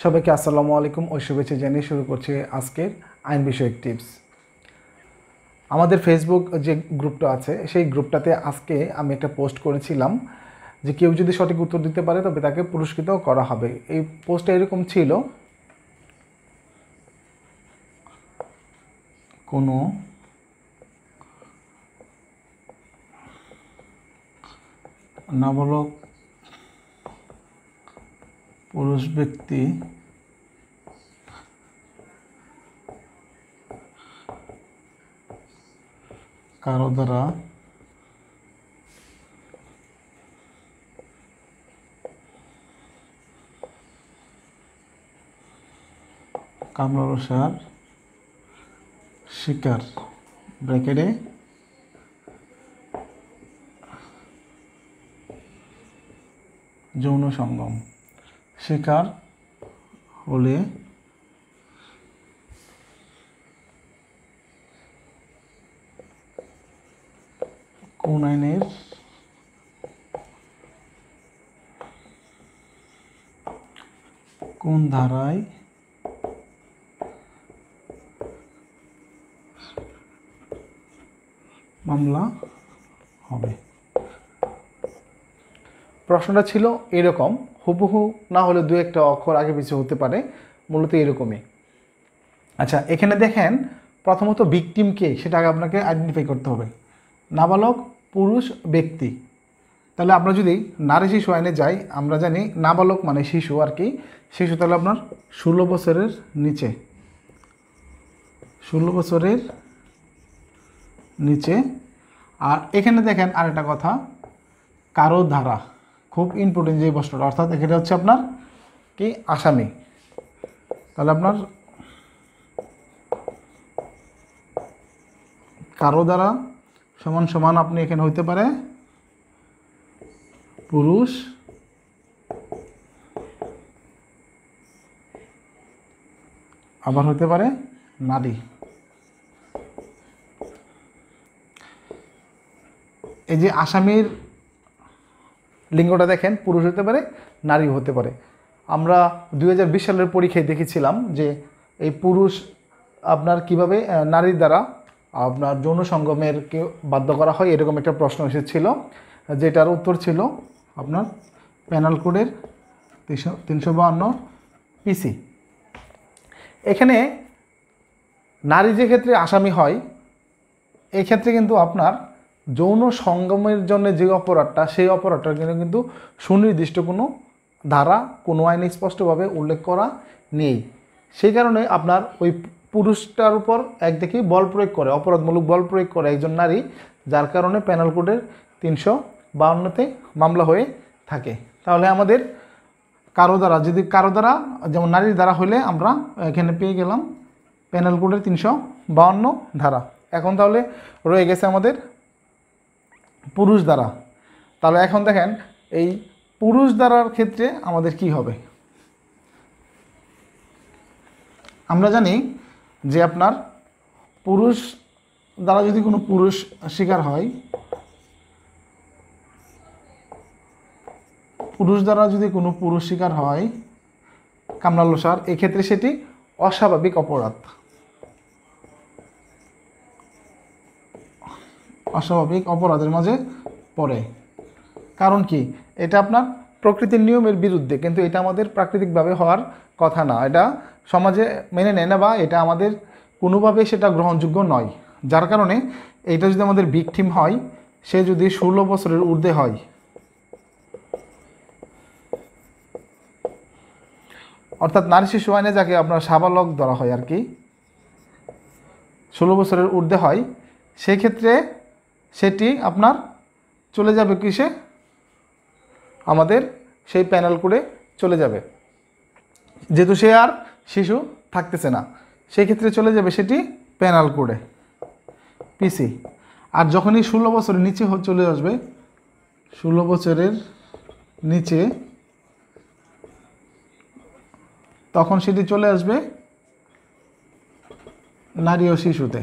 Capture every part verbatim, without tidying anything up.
সবাইকে আসসালামু আলাইকুম ও শুভেচ্ছা জানিয়ে শুরু করছি আজকের আইন বিষয়ক টিপস। আমাদের ফেসবুক যে গ্রুপটা আছে সেই গ্রুপটাতে আজকে আমি একটা পোস্ট করেছিলাম যে কেউ যদি সঠিক উত্তর দিতে পারে তবে তাকে পুরস্কৃত করা হবে। এই পোস্টটা এরকম ছিল, কোনো নাবালক পুরুষ ব্যক্তি কারো দ্বারা কামলারসার শিকার ব্র্যাকেটে যৌন সঙ্গম শিকার হলে কোন আইনের কোন ধারায় মামলা হবে। প্রশ্নটা ছিল এরকম, হুবহু না হলে দু একটা অক্ষর আগে পিছু হতে পারে, মূলত এরকমই। আচ্ছা, এখানে দেখেন প্রথমত ভিকটিম কে সেটা আগে আপনাকে আইডেন্টিফাই করতে হবে। নাবালক পুরুষ ব্যক্তি, তাহলে আমরা যদি নারী শিশু আইনে যাই, আমরা জানি নাবালক মানে শিশু আর কি। শিশু তাহলে আপনার ষোলো বছরের নিচে, ষোলো বছরের নিচে। আর এখানে দেখেন আরেকটা কথা, কারো ধারা, খুব ইম্পর্টেন্ট যে প্রশ্নটা, অর্থাৎ এখানে হচ্ছে আপনার কি আসামি। তাহলে আপনার কারো দ্বারা সমান সমান আপনি এখানে হইতে পারে পুরুষ, আবার হতে পারে নারী। এই যে আসামির লিঙ্গটা দেখেন, পুরুষ হতে পারে, নারী হতে পারে। আমরা দুই হাজার বিশ সালের পরীক্ষায় দেখেছিলাম যে এই পুরুষ আপনার কিভাবে নারীর দ্বারা আপনার যৌন সঙ্গমের কে বাধ্য করা হয়, এরকম একটা প্রশ্ন এসেছিল, যেটার উত্তর ছিল আপনার পেনাল কোডের তিনশো তিনশো বাহান্ন পিসি। এখানে নারী যে ক্ষেত্রে আসামি হয়, এই ক্ষেত্রে কিন্তু আপনার যৌন সঙ্গমের জন্য যে অপরাধটা, সেই অপরাধটার জন্য কিন্তু সুনির্দিষ্ট কোনো ধারা কোনো আইনে স্পষ্টভাবে উল্লেখ করা নেই। সেই কারণে আপনার ওই পুরুষটার উপর একদিকে বল প্রয়োগ করে, অপরাধমূলক বল প্রয়োগ করে একজন নারী, যার কারণে পেনাল কোডের তিনশো বাউন্নতে মামলা হয়ে থাকে। তাহলে আমাদের কারো দ্বারা, যদি কারো দ্বারা যেমন নারীর দ্বারা হলে আমরা এখানে পেয়ে গেলাম পেনাল কোডের তিনশো বাউন্ন ধারা। এখন তাহলে রয়ে গেছে আমাদের পুরুষ দ্বারা। তাহলে এখন দেখেন এই পুরুষ দ্বারার ক্ষেত্রে আমাদের কি হবে। আমরা জানি যে আপনার পুরুষ দ্বারা যদি কোনো পুরুষ শিকার হয়, পুরুষ দ্বারা যদি কোনো পুরুষ শিকার হয় কামলালসার, এক্ষেত্রে সেটি অস্বাভাবিক অপরাধ, অস্বাভাবিক অপরাধের মাঝে পড়ে। কারণ কি, এটা আপনার প্রকৃতির নিয়মের বিরুদ্ধে, কিন্তু এটা আমাদের প্রাকৃতিকভাবে হওয়ার কথা না, এটা সমাজে মেনে নেয় না, বা এটা আমাদের কোনোভাবে সেটা গ্রহণযোগ্য নয়। যার কারণে এটা যদি আমাদের ভিকটিম হয়, সে যদি ষোলো বছরের ঊর্ধ্বে হয়, অর্থাৎ নারী শিশু আইনে যাকে আপনার সাবালক ধরা হয় আর কি, ষোলো বছরের ঊর্ধ্বে হয়, সেই ক্ষেত্রে সেটি আপনার চলে যাবে কিসে, আমাদের সেই প্যানেল কোডে চলে যাবে। যেহেতু সে আর শিশু থাকতেছে না, সেই ক্ষেত্রে চলে যাবে সেটি প্যানেল কোডে পিসি। আর যখনই ষোলো বছরের নিচে চলে আসবে, ষোলো বছরের নিচে, তখন সেটি চলে আসবে নারী ও শিশুতে।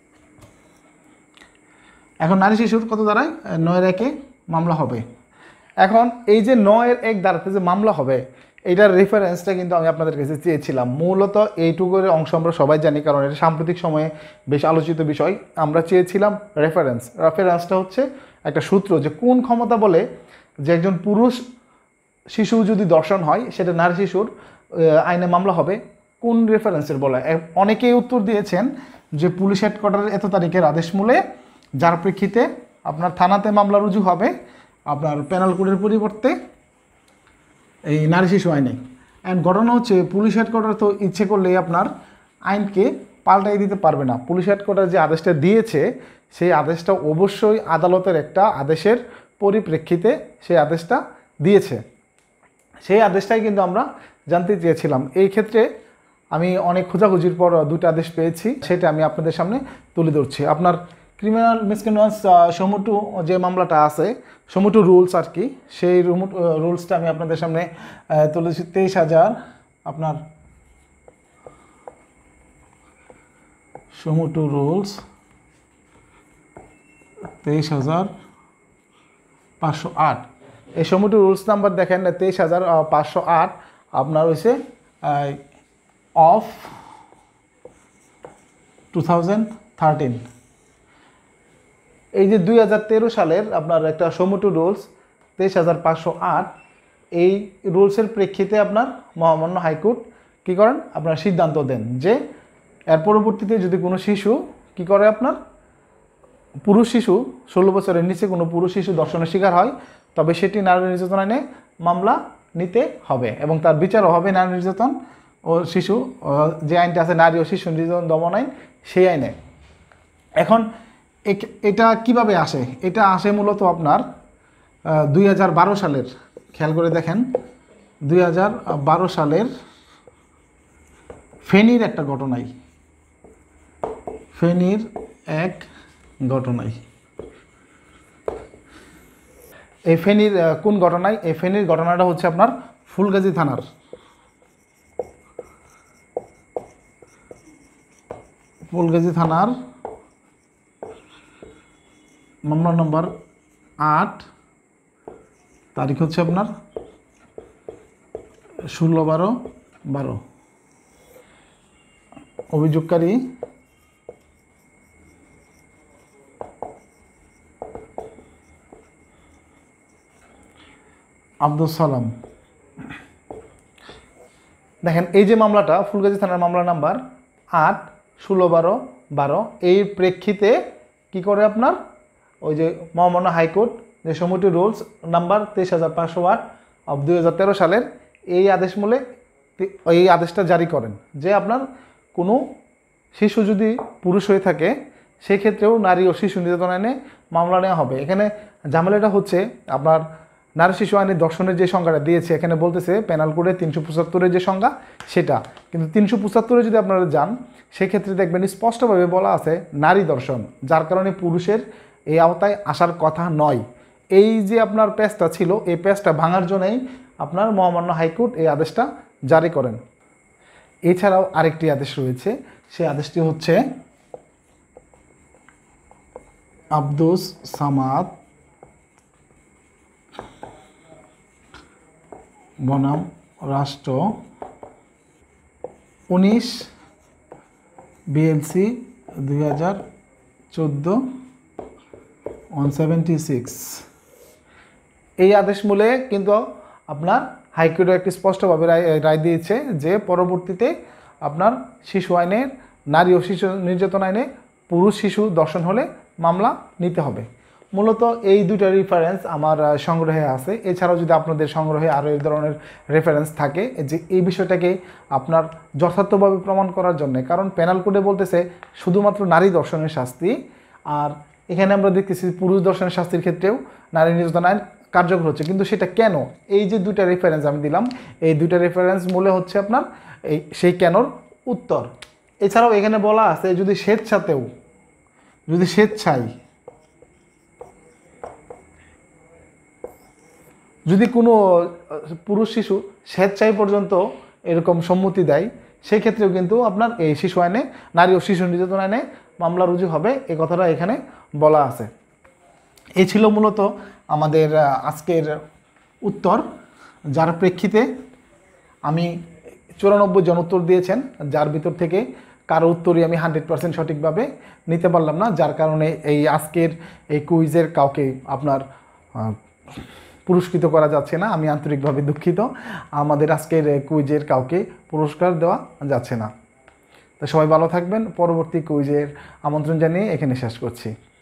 এখন নারী শিশুর কত দ্বারায় নয় একে মামলা হবে। এখন এই যে নয়ের এক ধারাতে যে মামলা হবে এইটার রেফারেন্সটা কিন্তু আমি আপনাদের কাছে চেয়েছিলাম। মূলত এইটুকুর অংশ আমরা সবাই জানি, কারণ এটা সাম্প্রতিক সময়ে বেশ আলোচিত বিষয়। আমরা চেয়েছিলাম রেফারেন্স। রেফারেন্সটা হচ্ছে একটা সূত্র, যে কোন ক্ষমতা বলে যে একজন পুরুষ শিশু যদি ধর্ষণ হয় সেটা নারী শিশুর আইনে মামলা হবে, কোন রেফারেন্সের বলে। অনেকেই উত্তর দিয়েছেন যে পুলিশ হেডকোয়ার্টারের এত তারিখের আদেশ মূলে, যার প্রেক্ষিতে আপনার থানাতে মামলা রুজু হবে আপনার পেনাল কোডের পরিবর্তে এই নারী শিশু আইনে। অ্যান্ড ঘটনা হচ্ছে পুলিশ হেডকোয়ার্টার তো ইচ্ছে করলেই আপনার আইনকে পাল্টাই দিতে পারবে না। পুলিশ হেডকোয়ার্টার যে আদেশটা দিয়েছে সেই আদেশটা অবশ্যই আদালতের একটা আদেশের পরিপ্রেক্ষিতে সেই আদেশটা দিয়েছে। সেই আদেশটাই কিন্তু আমরা জানতে চেয়েছিলাম। এই ক্ষেত্রে আমি অনেক খোঁজাখুঁজির পর দুটো আদেশ পেয়েছি, সেটা আমি আপনাদের সামনে তুলে ধরছি। আপনার ক্রিমিনাল মিসকন্ডাক্ট সমুটু যে মামলাটা আছে, সমুটু রুলস আর কি, সেই রুলসটা আমি আপনাদের সামনে তুলেছি। তেইশ হাজার আপনার সমুটু রুলস তেইশ হাজার পাঁচশো আট। এই সমুটু রুলস নাম্বার দেখেন তেইশ হাজার পাঁচশো আট আপনার হয়েছে অফ টু থাউজেন্ড থার্টিন। এই যে দুই হাজার তেরো সালের আপনার একটা সমুটু রুলস তেইশ হাজার পাঁচশো আট, এই রুলসের প্রেক্ষিতে আপনার মহামান্য হাইকোর্ট কী করেন, আপনার সিদ্ধান্ত দেন যে এর পরবর্তীতে যদি কোনো শিশু কি করে, আপনার পুরুষ শিশু ষোলো বছরের নিচে কোনো পুরুষ শিশু ধর্ষণের শিকার হয়, তবে সেটি নারী নির্যাতন আইনে মামলা নিতে হবে এবং তার বিচারও হবে নারী নির্যাতন ও শিশু যে আইনটা আছে, নারী ও শিশু নির্যাতন দমন আইন, সেই আইনে। এখন এটা কিভাবে আসে? এটা আসে মূলত আপনার দুই হাজার বারো সালের, খেয়াল করে দেখেন, দুই হাজার বারো সালের ফেনীর একটা ঘটনায়, ফেনীর এক ঘটনায়। এই ফেনীর কোন ঘটনায়? এই ফেনীর ঘটনাটা হচ্ছে আপনার ফুলগাজী থানার, ফুলগাজী থানার মামলা নম্বর আট, তারিখ হচ্ছে আপনার ষোলো বারো বারো। অভিযোগকারী আব্দুল সালাম। দেখেন এই যে মামলাটা ফুলগাজী থানার মামলা নাম্বার আট ষোলো বারো বারো, এই প্রেক্ষিতে কি করে আপনার ওই যে মহামান্য হাইকোর্ট যে সমুটি রুলস নাম্বার তেইশ হাজার পাঁচশো আট অব দুই হাজার তেরো সালের এই আদেশ মূলে এই আদেশটা জারি করেন যে আপনার কোনো শিশু যদি পুরুষ হয়ে থাকে সেক্ষেত্রেও নারী ও শিশু নির্যাতন আইনে মামলা নেওয়া হবে। এখানে ঝামেলাটা হচ্ছে আপনার নারী শিশু আইনের ধর্ষণের যে সংজ্ঞাটা দিয়েছে, এখানে বলতেছে পেনাল কোডে তিনশো পঁচাত্তরের যে সংজ্ঞা সেটা, কিন্তু তিনশো পঁচাত্তরে যদি আপনারা যান সেক্ষেত্রে দেখবেন স্পষ্টভাবে বলা আছে নারী ধর্ষণ, যার কারণে পুরুষের এই আওতায় আসার কথা নয়। এই যে আপনার পেজটা ছিল, এই পেজটা ভাঙার জন্যই আপনার মহামান্য হাইকোর্ট এই আদেশটা জারি করেন। এছাড়াও আরেকটি আদেশ রয়েছে, সেই আদেশটি হচ্ছে আব্দুস সামাদ বনাম রাষ্ট্র উনিশ বিএলসি দুই হাজার চোদ্দো ওয়ান সেভেন্টি সিক্স। এই আদেশ মূলে কিন্তু আপনার হাইকোর্ট একটি স্পষ্টভাবে রায় রায় দিয়েছে যে পরবর্তীতে আপনার শিশু আইনের নারী ও শিশু নির্যাতন আইনে পুরুষ শিশু ধর্ষণ হলে মামলা নিতে হবে। মূলত এই দুটো রেফারেন্স আমার সংগ্রহে আছে। এছাড়াও যদি আপনাদের সংগ্রহে আরও এই ধরনের রেফারেন্স থাকে যে এই বিষয়টাকে আপনার যথার্থভাবে প্রমাণ করার জন্য, কারণ পেনাল কোডে বলতেছে শুধুমাত্র নারী ধর্ষণের শাস্তি, আর এখানে আমরা দেখতেছি পুরুষ ধর্ষণের শাস্তির ক্ষেত্রেও নারী নির্যাতন আইন কার্যকর হচ্ছে, কিন্তু সেটা কেন? এই যে দুইটা রেফারেন্স আমি দিলাম, এই দুইটা রেফারেন্স মূলে হচ্ছে আপনার এই সেই কেনর উত্তর। এছাড়াও এখানে বলা আছে যদি স্বেচ্ছাতেও যদি স্বেচ্ছায় যদি কোনো পুরুষ শিশু স্বেচ্ছায় পর্যন্ত এরকম সম্মতি দেয় সেক্ষেত্রেও কিন্তু আপনার এই শিশু আইনে নারী ও শিশু নির্যাতন আইনে মামলা রুজু হবে, এই কথাটা এখানে বলা আছে। এই ছিল মূলত আমাদের আজকের উত্তর, যার প্রেক্ষিতে আমি চুরানব্বই জন উত্তর দিয়েছেন, যার ভিতর থেকে কারো উত্তরই আমি হান্ড্রেড পার্সেন্ট সঠিকভাবে নিতে পারলাম না, যার কারণে এই আজকের এই কুইজের কাউকে আপনার পুরস্কৃত করা যাচ্ছে না। আমি আন্তরিকভাবে দুঃখিত, আমাদের আজকের কুইজের কাউকে পুরস্কার দেওয়া যাচ্ছে না। তো সবাই ভালো থাকবেন। পরবর্তী কুইজের আমন্ত্রণ জানিয়ে এখানে শেষ করছি।